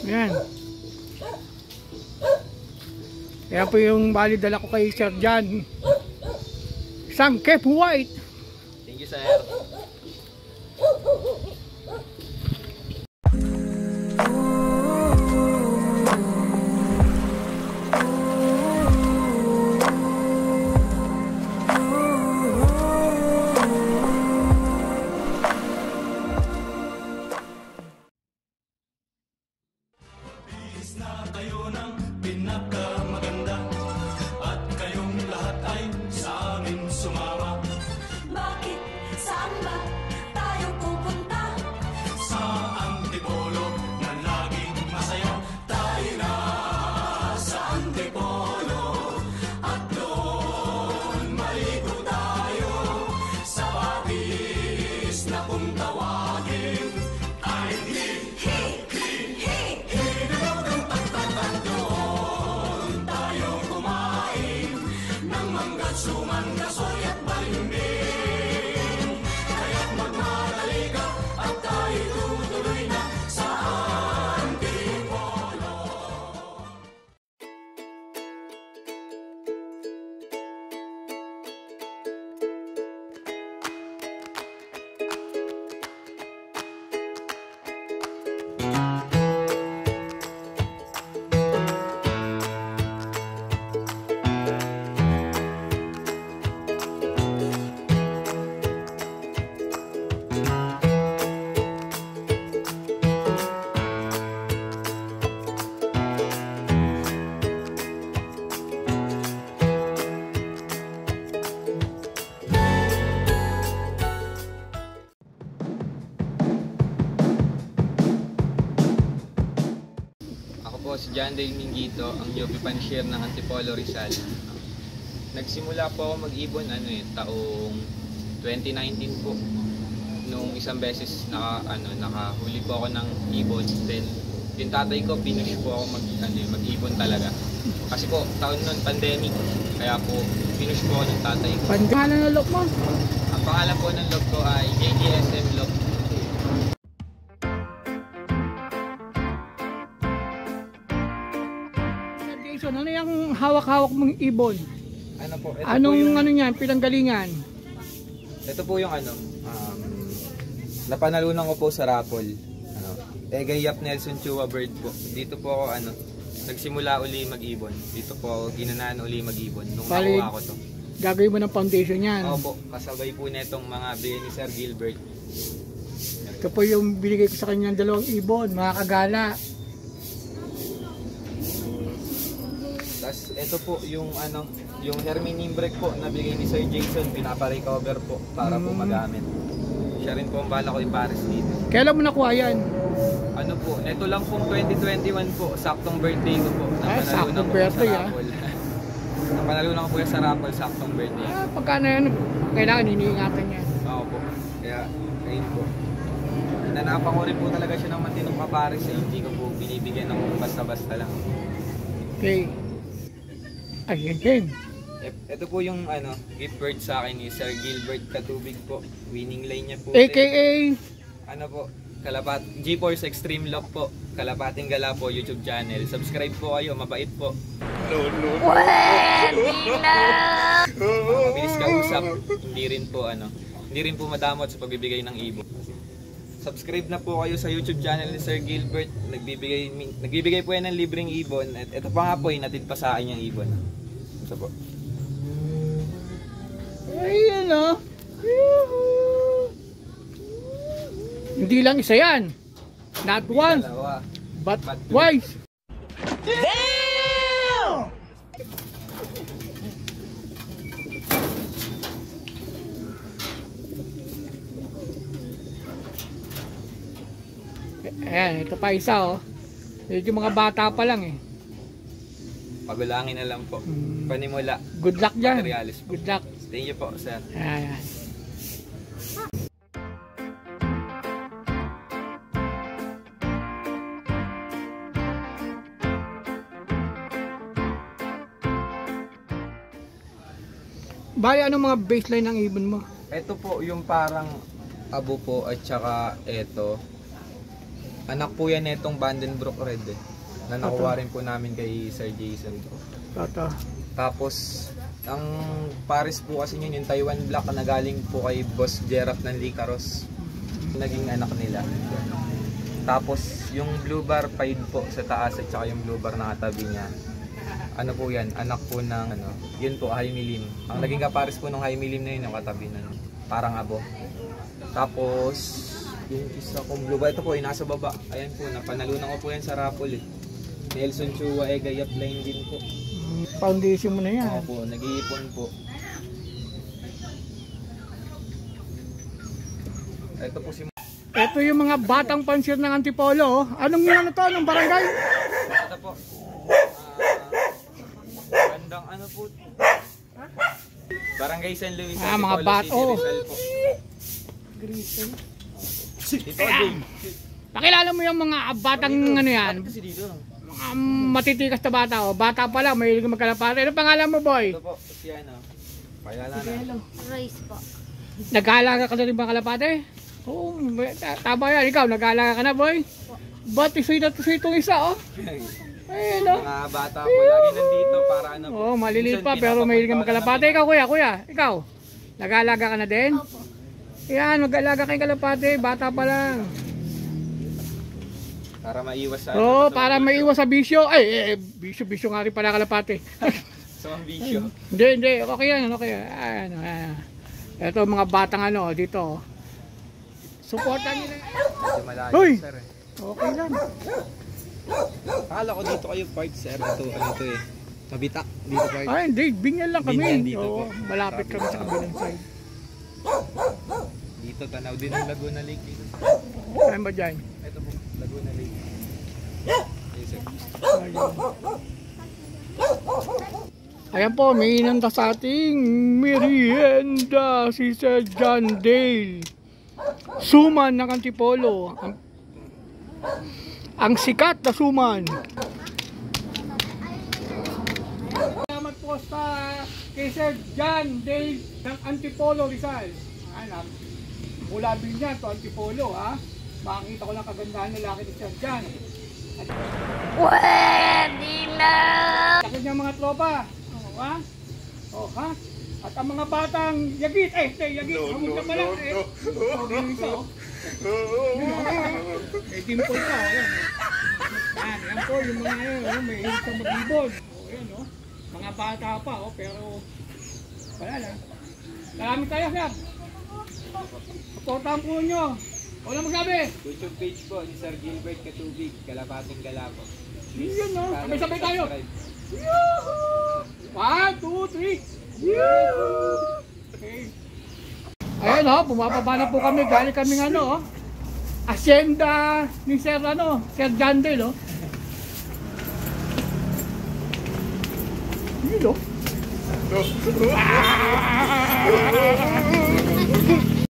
Ayan. Kaya po yung bali dala ko kay Sir John. Isang Cape White. Thank you, sir. Si John Dale Minguito, ang Yopi Panshir ng Antipolo Rizal. Nagsimula po ako mag-ibon taong 2019 po. Nung isang beses nakahuli po ako ng ibon, then yung tatay ko pinush po ako mag-ibon talaga. Kasi po taon nun pandemic, kaya po pinush po ako ng tatay ko. Pangalan ng lock mo? Ang pangalan po ng lock ko ay JGSM Lock. Ano yung hawak-hawak mong ibon? Ano po? Ito Anong po yung, ano niyan, pinanggalingan? Ito po yung napanalunan ko po sa raffle. Egayap Nelson Chua Bird po. Dito po ako nagsimula uli mag-ibon. Dito po ako ginanaan uli mag-ibon nung nakuha ko to. Gagawin mo ng foundation yan? Opo, kasabay po netong mga bigay ni Sir Gilbert. Ito po yung binigay ko sa kanya ng 2 ibon, mga kagala. Tapos ito po yung yung Hermine Imbrek po na bigay ni Sir Jason, pinapa-recover po para po magamit. Siya rin po ang bala ko ipares dito. Kailan mo nakuha yan? Ano po, neto lang pong 2021 po, saktong birthday ko po. Saktong birthday Napanalunan ko po yan sa raffle, saktong birthday. Pagkano yan, kailangan iniingatan yan. Oo po, kaya ayun po. Nanapa ko rin po talaga siya ng matinong kapares, hindi ko po binibigyan ng basta-basta lang. Okay. Ayun. Ito po yung gift bird sa akin ni Sir Gilbert Katubig po. Winning line niya po. AKA po, G-Force Extreme Lock po. Kalapating Gala po YouTube channel. Subscribe po kayo, mabait po. Mabilis kausap. Hindi rin po madamot sa pagbibigay ng ibon. Subscribe na po kayo sa YouTube channel ni Sir Gilbert. Nagbibigay po yan ng libreng ibon. At ito pa nga po, hinatid pa sa akin yung ibon. Ito po. ayun o. Hindi lang isa yan. Not once, but twice. Damn! Ayan, ito pa isa oh. Medyo mga bata pa lang eh. Pagulangin na lang po. Panimula. Good luck dyan. Good luck. Thank you po, sir. Ayan. Bali, anong mga baseline ng ibon mo? Ito po yung parang abo po at saka ito. Anak po yan itong Vandenbroek Red na nakuha rin po namin kay Sir Jason. Tata. Tapos, ang Paris po kasi yun, yung Taiwan Black na galing po kay Boss Gerard ng Licaros. Naging anak nila. Tapos, yung Blue Bar Pied po sa taas at saka yung Blue Bar na katabi niya. Ano po yan? Anak po ng yun po, High Milim. Ang naging kapares po ng High Milim na yun, yung katabi na parang abo. Tapos, yung isa kong Blue Bar, ito po, yung nasa baba. Ayan po, napanalunan ko po yan sa raffle eh. Nelson Chua Egay Upline din po. Foundation mo na yan. Ako po, nag-iipon po. Ito po si... Ito yung mga batang pansir ng Antipolo. Anong yan to? Anong barangay? Ito po. Bandang ano po? Barangay San Luis. Mga bato. Dito, Jay. Pakilala mo yung mga batang ano yan. Kasi dito. Mga matitikas na bata. O. Bata pa lang, mahilig magkalapate. Ano pangalan mo, boy? Ito po, si ano. Pakilala na. Royce po. Nag-aalaga ka na rin ba kalapate? Oo, tama yan. Ikaw, nag-aalaga ka na, boy? Ba't isuy na ito itong isa, oh? Ayun, oh. Mga bata po lagi nandito para ano po. Oo, maliliit pa pero mahilig ka magkalapate. Ikaw, kuya, ikaw. Nag-aalaga ka na din? Opo. Yan, mag-aalaga kayong kalapate. Bata pa lang. Para maiwas sa Oo, para maiwas sa bisyo. Ay, bisyo nga rin pala kalapate. sa mga bisyo. Hindi. Okay yan, okay yan. Ano, ito mga batang ano, dito. Supportan nyo na. Medyo malayo, Hoy! sir eh. Okay lang. Akala ko dito kayo park, sir. Ito, ano to eh. Mabita, dito park. Ay, hindi. Binyan lang kami. Binyan dito Oo, po. malapit kami sa kabilang side. Dito, tanaw din ng Laguna Lake dito. Saan ba dyan? Ito po, Laguna Lake. Yes, sir. Ayan po, may inanda sa ating merienda si Sir John Dale. Suman ng Antipolo. Ang sikat na suman. Salamat po sa kay Sir John Dale ng Antipolo, Rizal. Ayan, mula Binyan to Antipolo, ha. Makikita ko lang kagandahan ng laki ni Sir John. Pwede na! Takot niya mga tropa. Oh, ha? Oh, ha? At ang mga batang yagit. Yagit. Hamon ka pala. Yung isa, oh. Dimple ka, oh. Yan po, yung mga yun, may hilig sa mag-ibon. Oh, yan, oh. Mga bata pa, oh, pero wala lang. Salamat tayo, sir. Supportahan po nyo. Wala magsabi. YouTube page po ni Sir Gilbert Katubig, Kalapating Galapo. Yun, no? Sabay-sabay tayo. Yahoo! 1, 2, 3. Yahoo! Okay. Ayun, oh, bumababa na po kami. Galing kaming ano, oh. Asyenda ni Sir, Sir John Dale, oh. Yun, oh.